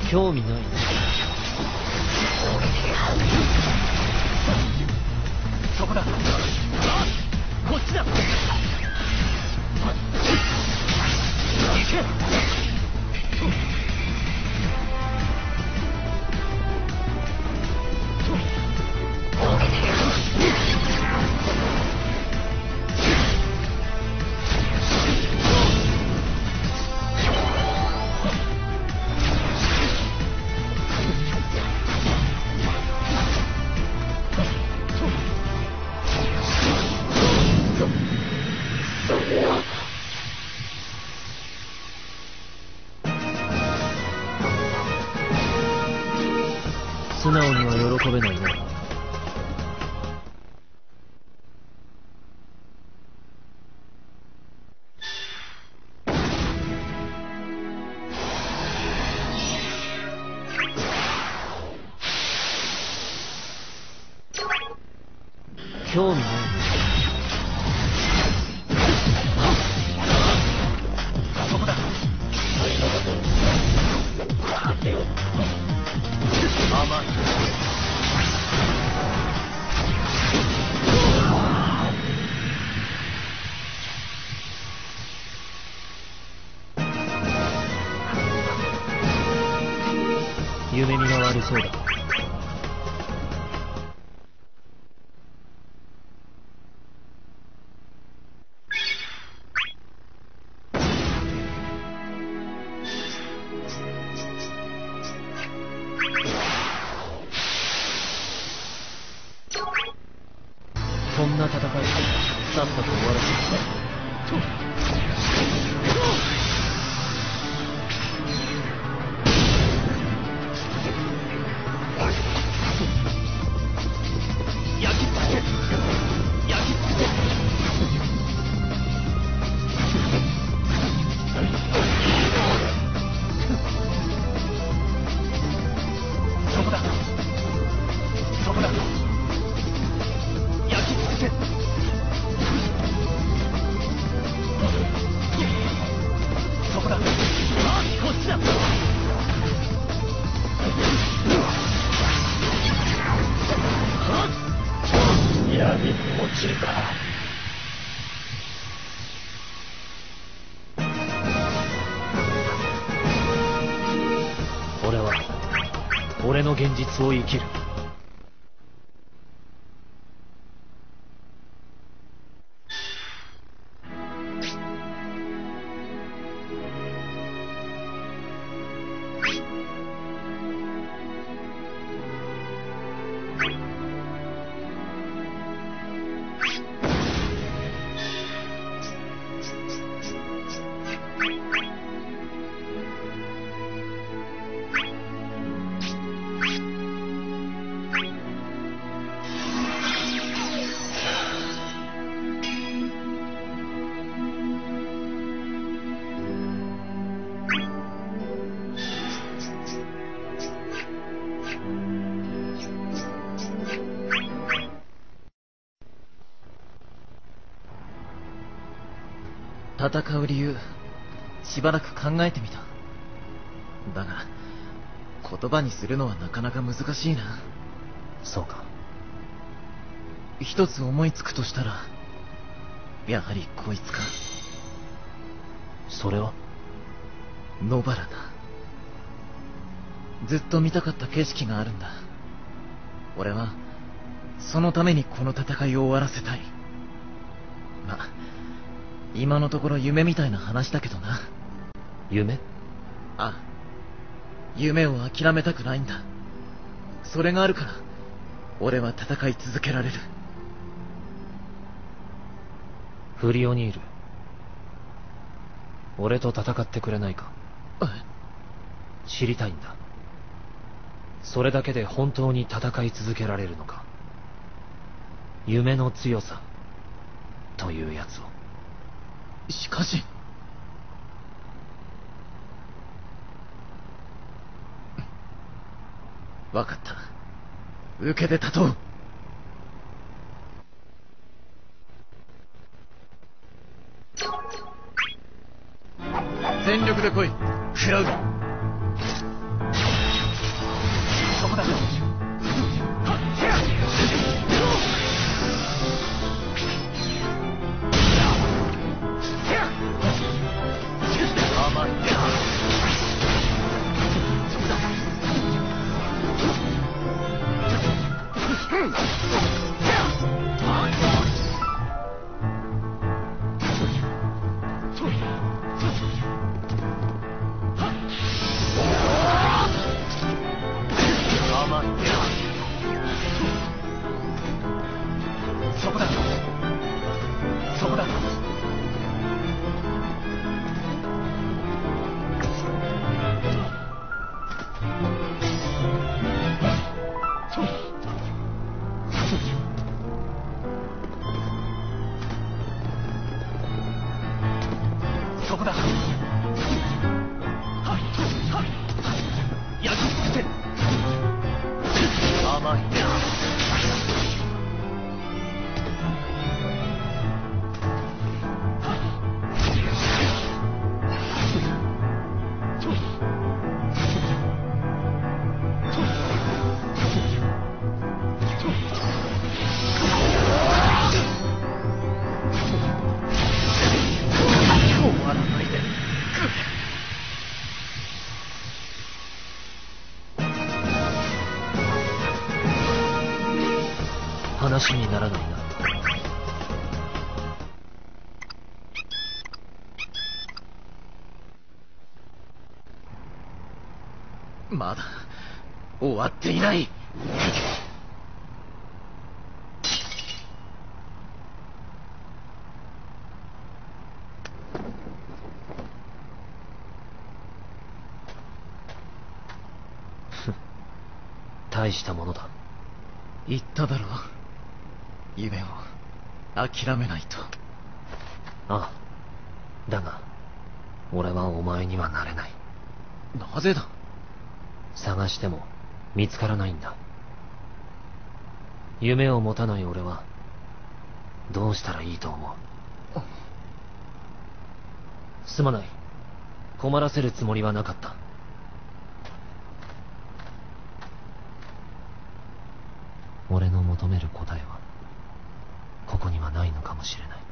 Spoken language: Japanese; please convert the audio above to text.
興味ない。 そこだ。こっちだ。行け。 素直には喜べないな。興味ない。 そこだ。甘い。 夢見が悪そうだ。こんな戦いさっさと終わらせる。俺は俺の現実を生きる。戦う理由、しばらく考えてみた。だが、言葉にするのはなかなか難しいな。 そうか。 一つ思いつくとしたら、やはりこいつか。 それは野原だ。ずっと見たかった景色があるんだ。俺は、そのためにこの戦いを終わらせたい。まあ、今のところ夢みたいな話だけどな。 夢？ ああ。夢を諦めたくないんだ。それがあるから、俺は戦い続けられる。 フリオニール、俺と戦ってくれないか？知りたいんだ。それだけで本当に戦い続けられるのか。夢の強さというやつを。 しかし、わかった。受けて立とう。全力で来い、クラウド。 だろう。甘い。そこだ。そこだ。そこだ。焼き尽くせ。甘い。終わらないで。 話にならないな。 まだ終わっていない。 大したものだ。 言っただろう。夢を諦めないと。 ああ。だが、俺はお前にはなれない。 なぜだ。 探しても見つからないんだ。夢を持たない俺は、どうしたらいいと思う？すまない。困らせるつもりはなかった。俺の求める答えは、ここにはないのかもしれない。